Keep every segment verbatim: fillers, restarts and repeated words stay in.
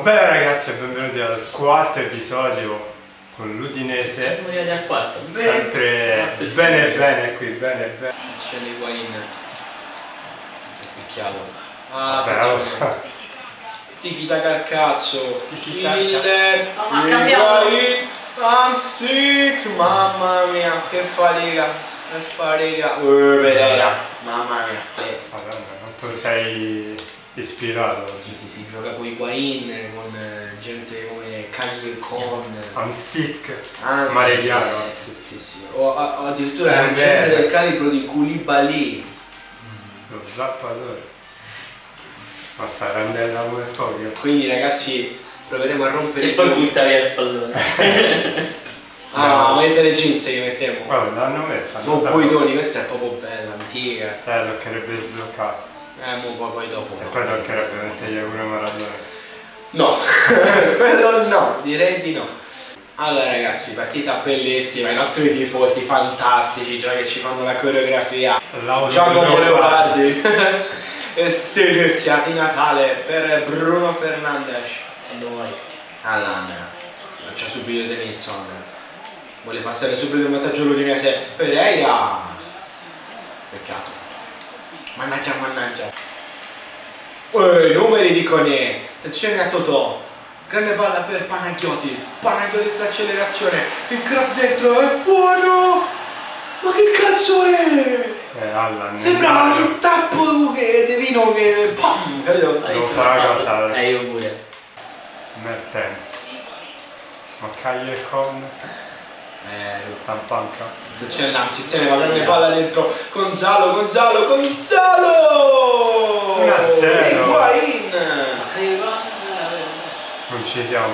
Bene ragazzi, e benvenuti al quarto episodio con l'Udinese. Siamo arrivati al quarto. Sempre bene bene, bene qui, bene bene. C'è l'Higuain. È picchiato. Ah, però. Tiki taka al cazzo. Tiki taka. No, ma cambiamo. I'm sick, mamma mia, che fatica, che fatica. Uh, Pereira, mamma mia. Madonna, quanto sei ispirato. Sì, sì, sì, gioca con Higuain, con eh, gente come Kanye Con. I'm sick. Anzi, Maregliano. eh, sì, sì, sì. O, o addirittura Eh, con gente beh. del calibro di Koulibaly. Lo zappatore. Ma sta randella come Tokyo. Quindi ragazzi proveremo a rompere E i poi coglioni. butta via il pallone. Ah, no, avete le jeans che mettiamo. Guarda, l'hanno messa. Non poi Toni, questa è proprio bella, antica. Eh, toccherebbe sbloccare. Eh, mo poi, poi dopo. E poi toccherebbe mettergli pure Maradona. No, quello no, direi di no. Allora ragazzi, partita bellissima, i nostri tifosi fantastici, già che ci fanno la coreografia. Giacomo Leopardi e Silenzia di Natale per Bruno Fernandes. Quando vuoi. Allan lancia subito De Nilsson, vuole passare subito il vantaggio l'Udinese. Pereira, peccato, mannaggia mannaggia. Uè, numeri di Koné, attenzione a Totò, grande palla per Panagiotis, Panagiotis accelerazione, il cross dentro è buono, ma che cazzo è? Eh, Allan. Sembrava un tappo che De Vino che pam, capito? Devo fare la cosa. Eh, io pure. Mertens. Ma Kanye Con Eh, sta in panca. attenzione Namsi, se ne va grande palla dentro, Gonzalo, Gonzalo, Gonzalo! uno a zero. Higuain! Ma che va? Non ci siamo.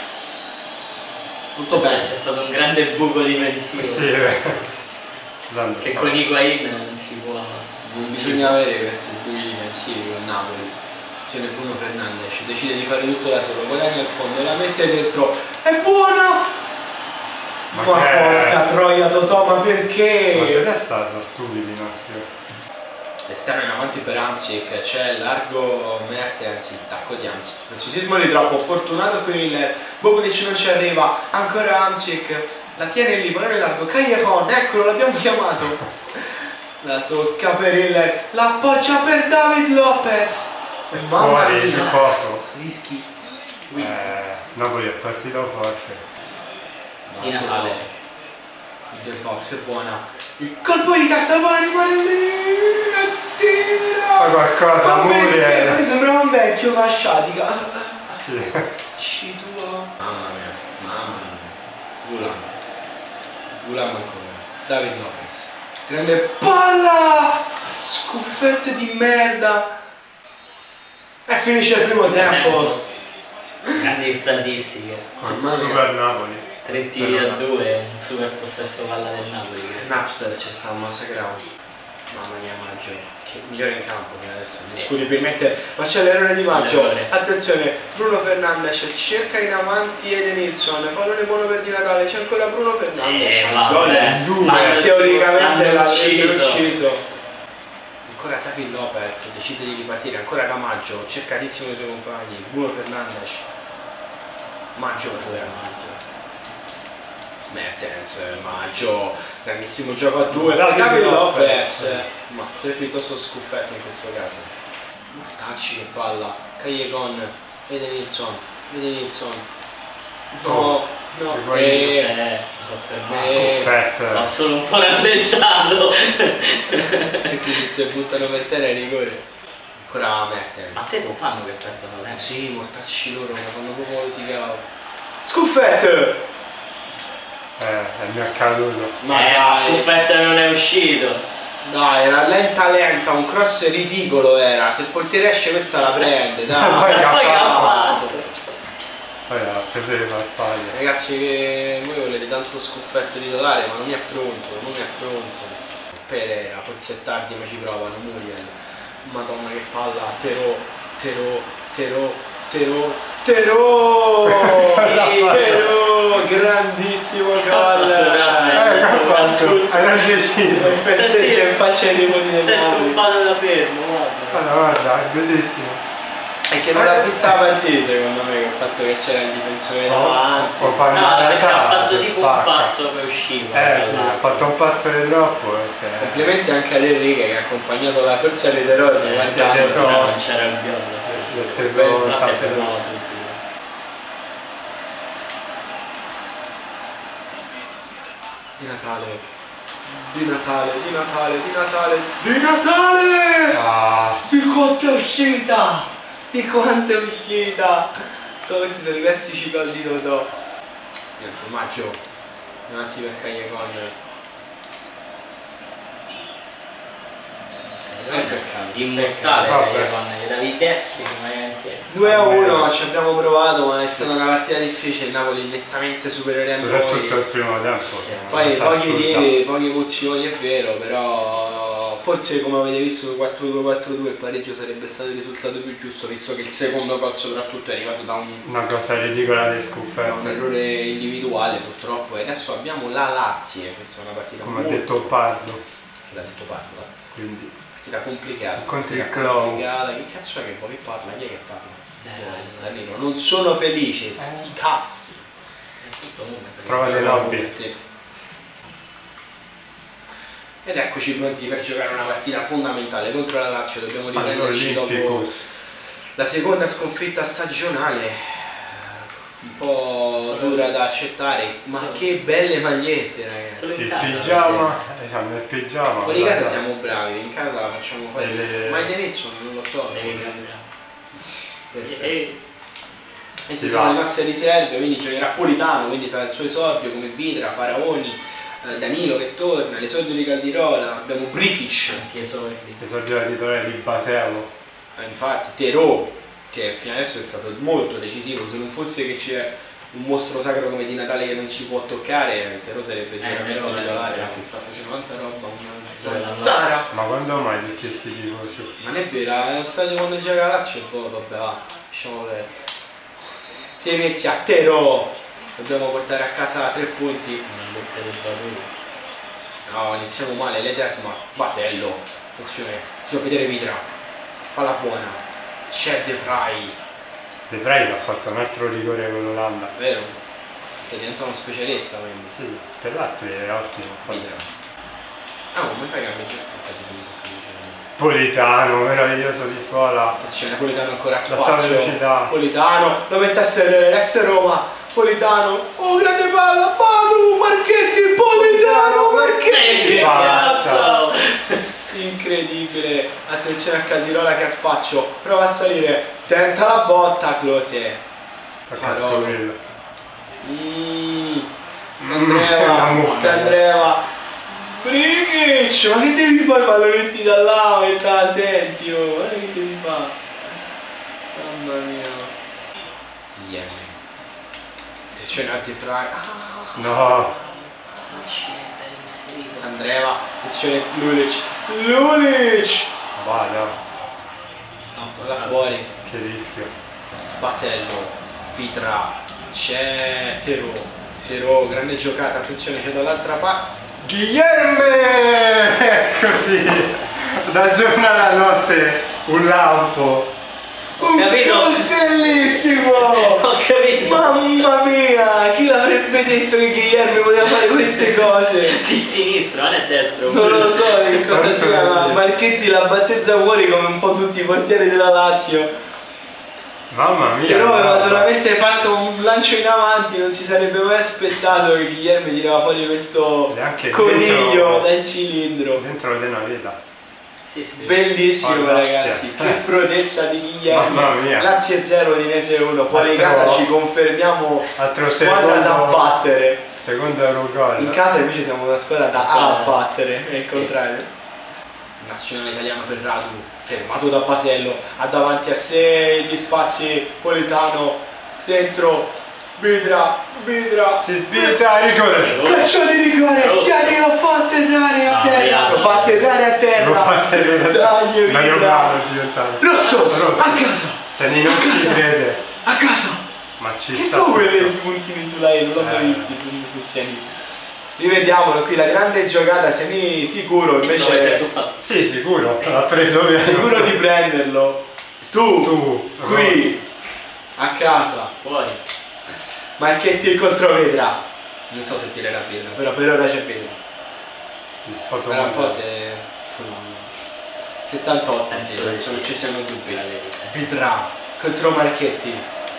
Tutto bene. C'è stato un grande buco difensivo. Sì, eh. Scusando, Che sta- con Higuain non si può. Non bisogna avere questi buchi difensivi con Napoli. Attenzione Bruno Fernandes, decide di fare tutto da solo, guadagna il fondo, la mette dentro, è buona! Ma, Ma che... porca troia Totò, ma Ma che perché? testa sono stupidi i nostri. Esterno in avanti per Hamsik, c'è largo Mertens, il tacco di Hamsik. Preziosismo di troppo, fortunato Quiller, Bobilic non ci arriva, ancora Hamsik, la tiene lì, pallone largo, Callejon, eccolo, l'abbiamo chiamato. La tocca per il, la appoggia per David Lopez. È Mamma fuori di mia. poco. Rischi. Eh, Napoli è partito forte. Di Natale. Il del box è buona. Il colpo di Castelbuono rimane lì e tira. Fa qualcosa, Ma perché? Muriel. Mi sembrava un vecchio con la sciatica. Sì. Sci tua. Mamma mia, mamma mia. Gulam. Gulam ancora. David Lopez. Grande palla! Scuffette di merda. E finisce il primo tempo. Grandi statistiche. Mamma mia. Super Napoli. Tre tiri a due, un super possesso palla del Napoli. Napster ci sta massacrando. Mamma mia Maggio, che migliore in campo che adesso. Mi scusi per mettere, ma c'è l'errore di Maggio. L'errore. Attenzione, Bruno Fernandes cerca in avanti Ede Nilsson, pallone buono per Di Natale, c'è ancora Bruno Fernandes. Eh, Il vabbè. gol è due. Ma- teoricamente l'hanno l'avrebbero ucciso. ucciso. Ancora David Lopez, decide di ripartire, ancora Camaggio, cercatissimo dai suoi compagni, Bruno Fernandes. Maggio ancora Maggio. Mertens, Maggio, grandissimo gioco a due, David David Lopez. Lopez, ma strepitoso scuffetto in questo caso. Mortacci che palla, Callejon, Ede Nilsson, Ede Nilsson. No, no, Higuain. eh, Eh, mi sono fermato. eh, Perfetto. Ho solo un po' rallentato. questi si si buttano per terra ai rigori. Ancora Mertens. Ma te lo fanno che perdono Eh tempo? sì, mortacci loro, ma fanno proprio così cavolo. Scuffetto! Eh, è mio accaduto. Ma eh, dai, Scuffetto non è uscito. dai, era lenta lenta, un cross ridicolo era. Se il portiere esce questa la prende, Poi dai. che ha Poi che ha fatto? fatto? Poi ha preso le farfalle. Ragazzi, che voi volete tanto scuffetto titolare, ma non è pronto, non è pronto. Pereira, forse è tardi ma ci provano, Muriel. Madonna che palla, Terò, Terò, Terò, Terò, Terò! Sì, Terò, grandissimo gol! Eh, che ha fatto? Hai deciso. Festeggia in faccia ai nipoti del Si è Napoli. tuffato da fermo, guarda. Guarda, guarda, è bellissimo. È che non ha vista la partita secondo me, che il fatto che c'era il difensore davanti. O fa No, una perché ha realtà, fatto si tipo spacca. un passo che usciva. Eh sì, ha fatto un passo di troppo. e se- Complimenti anche ad Enrique che ha accompagnato la corsa dei Terrori, Eh, guardando. sì, sì, però non c'era il biondo. Gli ha steso Questo il latte tappeto. fermava subito. Di Natale, di Natale, di Natale, di Natale, di Natale! Ah, Di quanto è uscita! Di quanto è uscita! Dove questi sono i classici gol di Totò. Niente, Maggio, avanti per Callejon. È peccato. Immortale, Vabbè. che davi i testi, ma anche. due a uno, ci abbiamo provato, ma è stata una partita difficile, il Napoli nettamente superiore a soprattutto noi. il primo tempo. Poi Una pochi assurda. tiri, poche emozioni, è vero, però forse come avete visto su quattro due quattro due il pareggio sarebbe stato il risultato più giusto, visto che il secondo gol soprattutto è arrivato da un, Una cosa ridicola di da un scuffette. errore individuale purtroppo. E adesso abbiamo la Lazio, questa è una partita Come ha molto, detto Pardo. che l'ha detto Parla, Quindi partita complicata, Contro il partita Clown. complicata. Che cazzo è che poi parla? Chi è che parla? Eh, Danilo, non sono felice, sti cazzi. È tutto nulla, sai. Prova dei lobby. Sì. Ed eccoci pronti per giocare una partita fondamentale contro la Lazio. Dobbiamo riprenderci dopo all'Olympicus. la seconda sconfitta stagionale, un po' dura da accettare, ma che belle magliette, ragazzi. Solo Sì, in il casa. pigiama, eh, hanno il pigiama. Fuori casa guarda. siamo bravi, in casa la facciamo fare. E le- Ma in inizio non l'ho tolto. Devi cambiare. Perfetto. E Queste Si sono va. le nostre riserve, quindi giocherà Politano, quindi sarà il suo esordio come Vidra, Faraoni, eh, Danilo che torna, l'esordio di Caldirola, abbiamo Brikic, antiesordi. Esordio da titolare di Baselo. eh, infatti Terò, che fino adesso è stato molto decisivo, se non fosse che c'è un mostro sacro come Di Natale che non si può toccare, Terò sarebbe sicuramente Terò è titolare, vero. perché sta facendo tanta roba, una Quella zanzara. Ma quando mai tutti questi tifosi? Ma non è vero, è lo stadio quando gioca la Lazio e poi vabbè va, lasciamo perdere. Si inizia a Terò, dobbiamo portare a casa tre punti. Una bocca del baruto. No, iniziamo male, l'Edesma, Basello, attenzione, si può vedere Vitra, palla buona, c'è De Vrij, De Vrij ha fatto un altro rigore con l'Olanda. vero? Sei diventato uno specialista quindi. Sì, per l'altro è ottimo. Vitra. Ah, come fai a cambiare? Aspetta, se mi tocca vicino. Politano, meraviglioso di suola. Attenzione, Politano ancora a La sua spazio. velocità. Politano, lo mette a sedere l'ex Roma. Politano, oh grande palla, Manu, Marchetti, Politano, Marchetti. Pazza. Incredibile, attenzione a Caldirola che ha spazio, prova a salire, tenta la botta, Close. Tocca a Cavolo. scoprirlo. Mmm, Mm, Candreva, la mucca. Candreva. Brikic, ma che devi fare pallonetti da là e te la senti, oh, guarda che devi fare. Mamma mia. Yeah. Attenzione a De Vrij. Ah, No, Non ci sei inserito. Candreva, attenzione Lulic. Lulic! vada, No, là fuori. che rischio. Basello, Vitra, c'è Terò. Terò, grande giocata, attenzione c'è dall'altra parte. Guilherme! Così, da giorno alla notte, un lampo. Un capito? gol bellissimo! Ho capito. Mamma mia, chi l'avrebbe detto che Guilherme poteva fare queste cose? Di sinistra, non è destro. Non lo so che cosa si chiama. Marchetti la battezza fuori come un po' tutti i portieri della Lazio. Mamma mia. Però aveva guarda. solamente fatto un lancio in avanti, non si sarebbe mai aspettato che Guilherme tirava fuori questo Neanche coniglio dentro- dal cilindro. Dentro di una vita. Sì, sì. Bellissimo Guarda, ragazzi, sì. che prodezza di Guilherme. Mamma mia. Lazio zero, Udinese uno, fuori Altro- casa ci confermiamo altro squadra da secondo- battere. Secondo Eurogol. In casa invece siamo una squadra da Squadra. abbattere, è il Sì. contrario. Nazionale italiano per Radu, fermato da Basello, ha davanti a sé gli spazi Politano, dentro, Vidra, Vidra, Si sbirta, rigore. calcio di rigore, Rosso. Siani lo fa atterrare a Ah, terra, via. lo fa atterrare a terra, Lo fate vedere. dai Ma io Vidra, bravo è diventato. Rosso, Rosso. a casa, Se ne non A ci casa. crede. a casa, Ma ci che sta sono tutto. quelle puntini sulla E, non l'ho mai Eh. visti su, su Siani. Rivediamolo qui, la grande giocata, Siani sicuro, Invece sei invece tu fatto. Sì, sicuro. L'ha preso via. sicuro di prenderlo. Tu, Tu, qui, a casa, Fuori. Marchetti contro Vedra. Non so se tirerà Vedra, però per ora c'è Vedra. il foto. Era un po' se... settantotto, Penso penso di non sì. ci siano dubbi. La verità. Vedra contro Marchetti.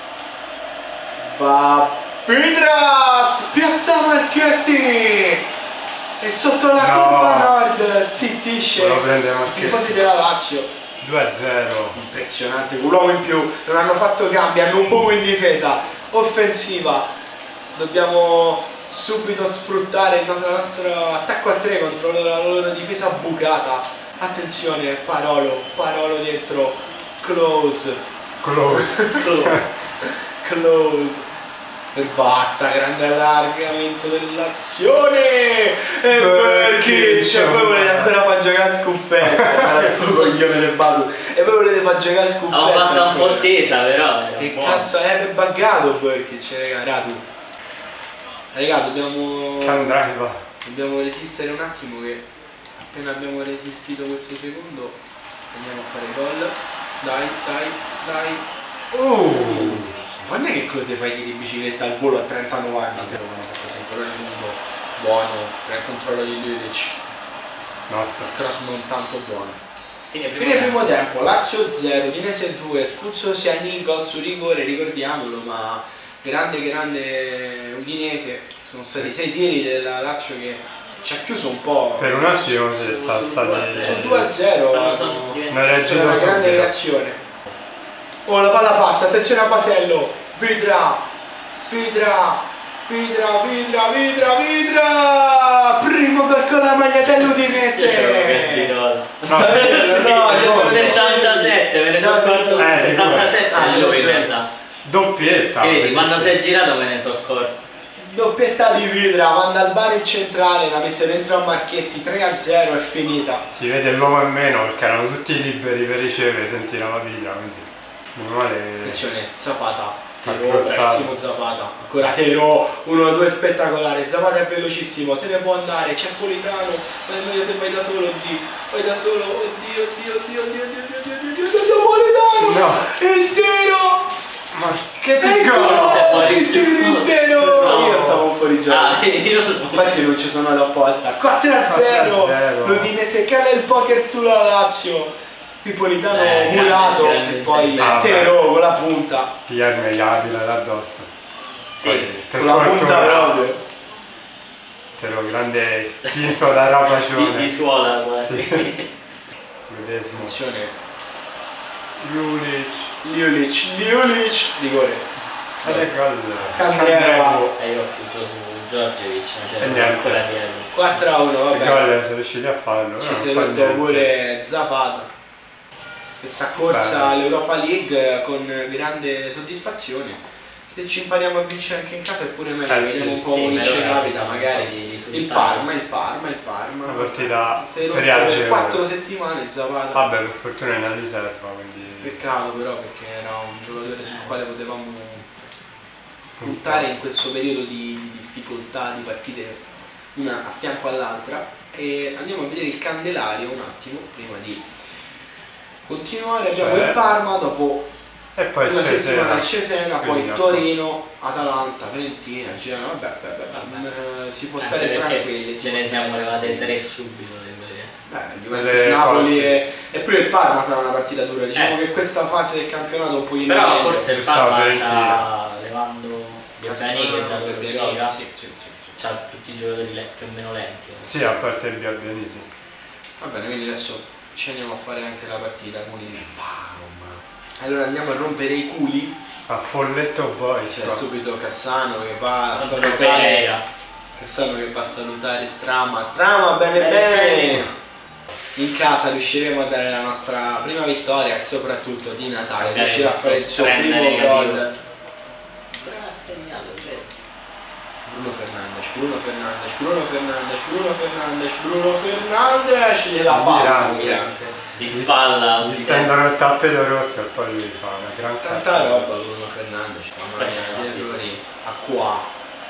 Va Vedra! Spiazza Marchetti! E sotto la No. curva nord zittisce Lo prende i Marchetti. tifosi della Lazio. due a zero. Impressionante, un uomo in più, non hanno fatto cambi, hanno un buco in difesa, offensiva. Dobbiamo subito sfruttare il nostro, il nostro attacco a tre contro la loro difesa bucata. Attenzione, Parolo, Parolo dietro, close, Close. Close. close. E basta, grande allargamento dell'azione. E Berkic, e poi volete ancora far giocare a scuffetta. Era sto coglione del Batu. E poi volete far giocare a scuffetta. Ho fatto un po' ancora. tesa però. era Che buono. cazzo è? È buggato Berkic, raga, Radu. Raga, dobbiamo. Candraiva. Dobbiamo resistere un attimo che appena abbiamo resistito questo secondo andiamo a fare gol. Dai, dai, dai. Uh. Ma non è che così fai di bicicletta al volo a trentanove anni? Abbiamo fatto sempre un lungo, buono, per il controllo di Lilic. Nostra. Il cross non tanto buono. Fine primo Fine tempo. primo tempo, Lazio zero, Udinese due, espulso Siani, gol su rigore, ricordiamolo, ma grande grande Udinese, sono stati sei tiri della Lazio che ci ha chiuso un po'. Per un attimo Su- si su- sta sul stati. due a zero. Sul due a zero Quando sono diventati- Non è c'è una subito. grande reazione. Oh, la palla passa, attenzione a Basello, Vidra, Vidra, Vidra, Vidra, Vidra, Vidra, primo gol con la maglia dell'Udinese. Io c'avevo per Tirola. No, Sì, no, no, settantasette, me ne sono no, accorto. eh, settantasette ah, lui io mi c'ho- sa. doppietta. Che vedi, quando si è girato me ne sono accorto. Doppietta di Vidra, manda al bar il centrale, la mette dentro a Marchetti, tre a zero, è finita. Si vede l'uomo in meno perché erano tutti liberi per ricevere, sentire la vita, quindi. Meno male. Attenzione, Zapata, Ha Tero, crossato. bravissimo Zapata, ancora Tero, uno due spettacolare, Zapata è velocissimo, se ne può andare, c'è Politano, ma è meglio se vai da solo, zi, vai da solo, oddio, oddio, oddio, oddio, oddio, oddio, oddio, oddio, oddio, Politano, No. il tiro, Ma che ti eccolo, Forse è fuori il tiro gioco. intero, No. io stavo fuori gioco. Ah, io non. Infatti non ci sono apposta. quattro a quattro a zero. zero. L'Udinese cala il poker sulla Lazio. Qui Politano Eh, murato grande, grande e poi intervento. Tero con la punta. Pigliarmi gli abili da addosso. Sì, Poi, sì. per Con la punta fortuna, proprio. Tero grande istinto da Di, rapacione. di suola quasi. Sì. Medesimo. Attenzione. Julic. Liulic, Liulic, rigore. Ed è gol. Candreva. E io ho chiuso su Giorgevic, ma c'era E niente. ancora dietro. quattro a uno, Che vabbè. gol sono riusciti a farlo. Ci non si è fa rotto niente. pure Zapata. Questa corsa Beh. all'Europa League con grande soddisfazione. Se ci impariamo a vincere anche in casa è pure meglio, Eh, vediamo sì, un po' sì, come per ci ora ci capita sono un magari. po' di risultati. Il Parma, il Parma, il Parma. Una partita Si è rotto per per agevole. quattro settimane Zapata. Vabbè, per fortuna è una riserva, quindi. Peccato però perché era un giocatore sul quale potevamo puntare in questo periodo di, di difficoltà di partite una a fianco all'altra. E andiamo a vedere il Candelario un attimo prima di continuare. Abbiamo Cioè? il Parma dopo E poi una c'è settimana Cesena. a Cesena, Quindi poi a Torino, Atalanta, Fiorentina, Genoa, vabbè, vabbè, vabbè, eh, si può stare Anche perché tranquilli. si ce può ne stare siamo levate tranquilli. tre subito di quelle. Beh, Quelle Juventus, Napoli forti. e, e pure il Parma sarà una partita dura. Diciamo Eh, che sì. questa fase del campionato un pochino Però meglio. forse il Questa Parma Fiorentina. c'ha levando Biabiani che già lo Biabiani, gioca, sì, sì, sì, sì. c'ha tutti i giocatori le- più o meno lenti. Sì, a parte il Biabianisi. Va bene, quindi adesso ci andiamo a fare anche la partita con il Parma. Allora andiamo a rompere i culi. A Folletto Boys. C'è qua. subito Cassano che va a Contro salutare. Pereira. Cassano che va a salutare Strama. Strama, bene Bene, bene. bene. In casa riusciremo a dare la nostra prima vittoria e soprattutto di Natale. Magari Riuscirà a questo fare il suo trend primo negativo. gol. Però ha segnato, vero? Bruno Fernandes, Bruno Fernandes, Bruno Fernandes, Bruno Fernandes, Bruno Fernandes, gliela passa Mirante. Mirante. Di spalla, Gli di stendono il tappeto rosso e poi lui fa una gran Tanta cazzo. roba Bruno Fernandes, mamma Questo è mia, gli rapido. errori a qua.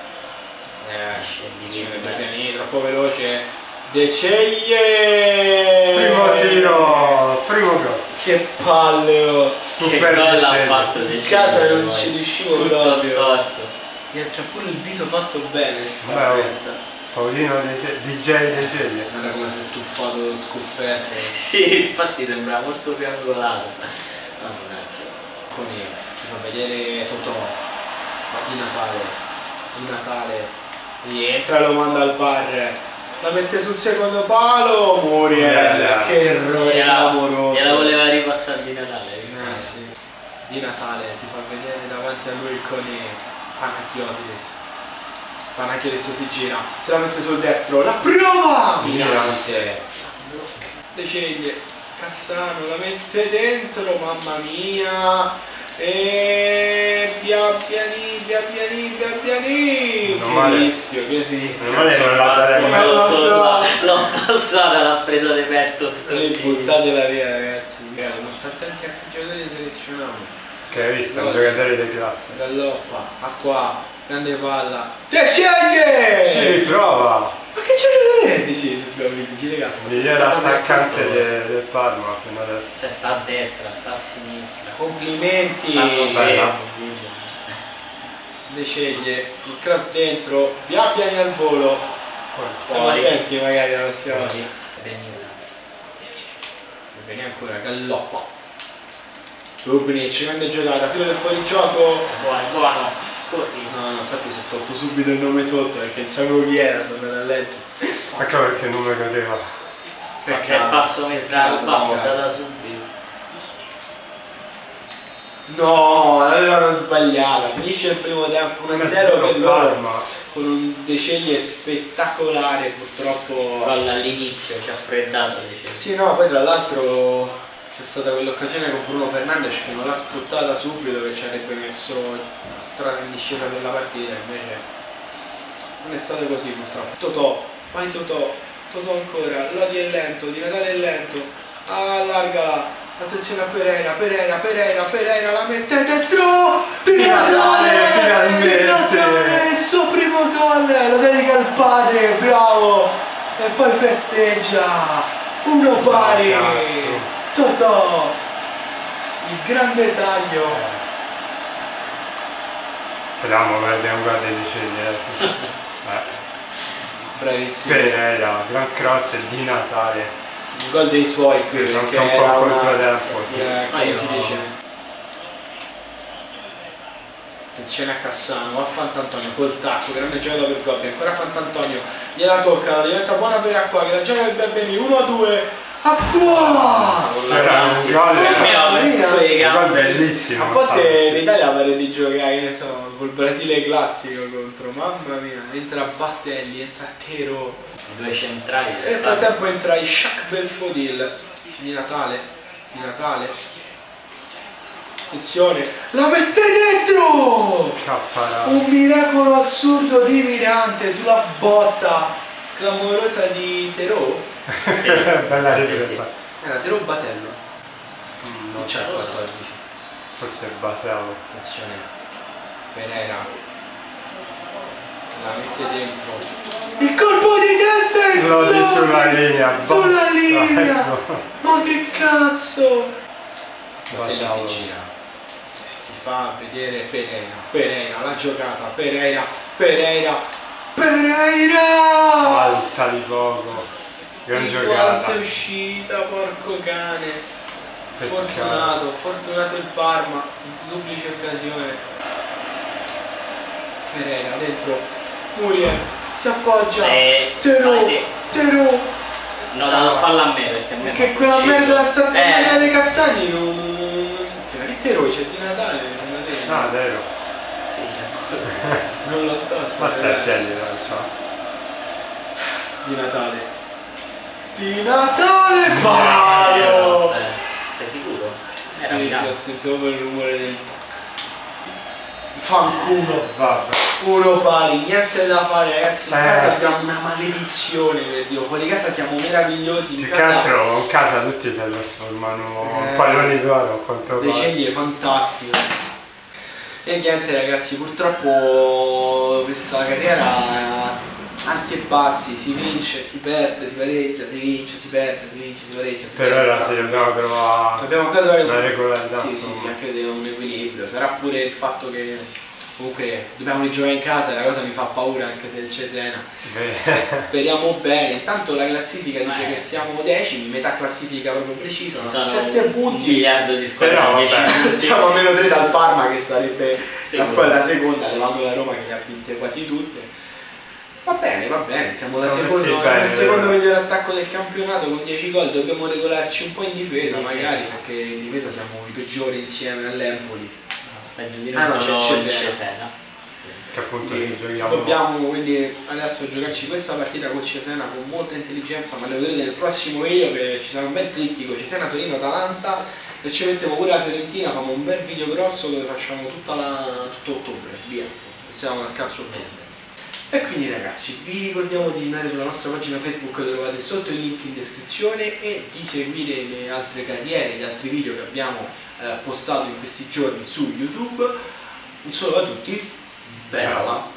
Eh, Scendini, Biabiani, troppo veloce. De Ceglie! Primo tiro, primo gol. Che palle, oh. Che gol ha fatto De In Ceglie, casa non poi. ci riuscivo Tutto proprio. storto. C'ha pure il viso fatto bene, sta Beh, oh. merda. Paolino De Ceglie, D J De Ceglie. Guarda come si è tuffato scuffetto. Sì, infatti sembra molto triangolato. Mannaggia. Con si fa vedere Totò. Ma di Natale. Di Natale. Rientra, lo manda al bar. La mette sul secondo palo. Muriel. Yeah. Che errore Gliela- clamoroso. Gliela voleva ripassare di Natale, hai visto? Eh, sì. Di Natale si fa vedere davanti a lui con i Panagiotis. Panagiotis si gira, se la mette sul destro, la prova! Mirante! De Ceglie, Cassano la mette dentro, mamma mia! E Biabbiani, Biabbiani, Biabbiani! Non Che male. rischio, che rischio! Non male, non la darei Non mai. lo lo so, so. l'ho passata, l'ha presa di petto sto Le figlio. buttatela via, ragazzi! Devono stare attenti anche ai giocatori selezionati. Che hai visto? È un No. giocatore di classe. Galloppa, a qua, grande palla. De Ceglie! Ci riprova! Ma che giocatore è De Ceglie su FIFA quindici, ragazzi? Miglior stato attaccante per de- del Parma fino adesso. Cioè sta a destra, sta a sinistra. Complimenti! Stanno bella. fermi, quindi. De Ceglie, il cross dentro, Biabbiani al volo. Siamo Fuori. attenti magari alla prossima volta. Fuori. Benila. E viene ancora, Galloppa. Rubinic, grande giocata, filo del fuorigioco. Buono, buono. Corri. No, no, infatti si è tolto subito il nome sotto perché non sapevo chi era, sono andato a leggere. Anche perché non mi cadeva. Perché il passo mentre l'abbiamo peccato. data subito. No, l'avevano sbagliata. Finisce il primo tempo uno a zero per loro. Parma. Con un De Ceglie spettacolare, purtroppo. Gol all'inizio ci ha freddato, dicevo. Sì, no, poi tra l'altro c'è stata quell'occasione con Bruno Fernandes che non l'ha sfruttata subito, che ci avrebbe messo la strada in discesa per la partita, invece non è stato così purtroppo. Totò, vai Totò, Totò ancora, Lodi è lento, Di Natale è lento, allargala. Attenzione a Pereira, Pereira, Pereira, Pereira, la mette dentro! Di Natale! finalmente! Di Natale! Il suo primo gol! Lo dedica al padre, bravo! E poi festeggia! Uno pari! Cazzo. Totò! Il grande taglio! Speriamo perdere un gol di Ceglie. Eh, sì. eh. Bravissimo! Pereira, gran cross e Di Natale. Il gol dei suoi qui, Sì, perché anche un po' era a una... controtempo, sì. eh, Ah, come io si no. dice? Attenzione a Cassano, a Fantantonio col tacco, grande giocata per Gobbi, ancora Fantantonio, gliela toccano, diventa buona per Acqua, che la gioca per Bebbeni, uno a due, Acqua! C'era un gol, Il mio ha messo i un gol gambi. bellissimo. A volte sai. l'Italia pare di giocare, che ne so, col Brasile classico contro, mamma mia, entra Baselli, entra Tero, I due centrali. e nel frattempo entra Ishak Belfodil, di Natale, di Natale, attenzione, la mette dentro! Capparà. Un miracolo assurdo di Mirante sulla botta clamorosa di Terò. Sì, Bella sì, ripresa. Era Terò Basello? Mm, Non no, c'è il lo so. quattordici. forse è Baseo. Attenzione. Pereira. La mette dentro. Il colpo di testa è Lodi Lodi! sulla linea, Sulla basta, linea! ecco. Ma che cazzo! Baselli Baseo. si gira. Si fa vedere Pereira. Pereira, la giocata. Pereira. Pereira. Pereira! Alta di poco. Gran Di giocata. quanto è uscita, porco cane. Peccato. Fortunato, fortunato il Parma, duplice occasione. Pereira dentro, Muriel, si appoggia, Eh, Terò, vai te. Terò, No, devo farla a me perché a me che non quella ucciso. merda la sta prendendo Eh, dei Cassani non... Ma che Terò, c'è di Natale, non la devi- Ah, vero. sì, c'è. non l'ho tolto. Ma sei Pereira. a piedi, non so. Di Natale. Di Natale, palo! Eh, sei sicuro? Era Sì, Milano. sì, ho sentito proprio il rumore del toc. Fanculo. Vabbè. Uno pari, niente da fare ragazzi, in Eh. casa abbiamo una maledizione per Dio, fuori casa siamo meravigliosi, in Più che casa altro in casa tutti si trasformano Eh. in palloni d'oro a quanto dei pare. ceglie fantastico. E niente ragazzi, purtroppo questa carriera alti e bassi, si vince, si perde, si pareggia, si vince, si perde, si vince, si pareggia, si Per perde. ora sì, dobbiamo trovare Dobbiamo ancora trovare una regolarità. Sì, sì, sì, anche un equilibrio. Sarà pure il fatto che comunque dobbiamo rigiocare in casa e la cosa mi fa paura anche se il Cesena. Speriamo bene. Intanto la classifica dice Beh. che siamo decimi, metà classifica proprio precisa, Ci sono sono sette un punti. miliardo di squadre Però, a dieci vabbè. punti. Siamo a meno tre dal Parma che sarebbe Sì, la squadra seconda, levando la Roma che le ha vinte quasi tutte. Va bene, va bene, siamo la Siamo secondo, messi bene, il secondo vero? miglior attacco del campionato con dieci gol, dobbiamo regolarci un po' in difesa Sì, magari sì. perché in difesa siamo i peggiori insieme all'Empoli. Peggio di Ah, noi no, sono c'è il Cesena. Cesena. Che appunto Quindi giochiamo. dobbiamo quindi adesso giocarci questa partita con Cesena con molta intelligenza, ma lo vedrete nel prossimo video che ci sarà un bel trittico Cesena, Torino, Atalanta e ci mettiamo pure la Fiorentina, facciamo un bel video grosso dove facciamo tutta la, tutto ottobre, via, siamo al cazzo ottobre. E quindi ragazzi vi ricordiamo di andare sulla nostra pagina Facebook, trovate sotto il link in descrizione, e di seguire le altre carriere, gli altri video che abbiamo eh, postato in questi giorni su YouTube. Un saluto a tutti, bella!